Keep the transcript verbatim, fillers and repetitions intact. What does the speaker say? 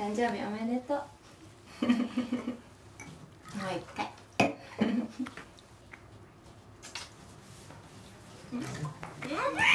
誕生日おめでとう。もう一回。うん